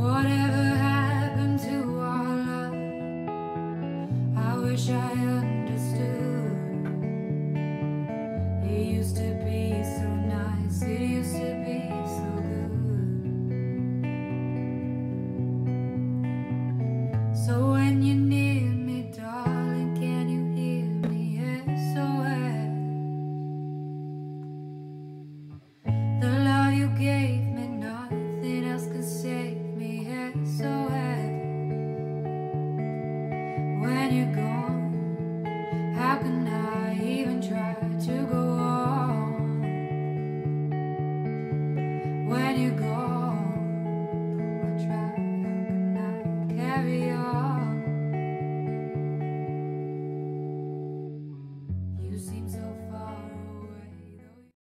Whatever happened to our love? I wish I understood. It used to be so nice, it used to be so good. So when you're near me, darling, can you hear me? SOS. The love you gave me, nothing else could save me. SOS. When you're gone, how can I even try to go on? When you're gone,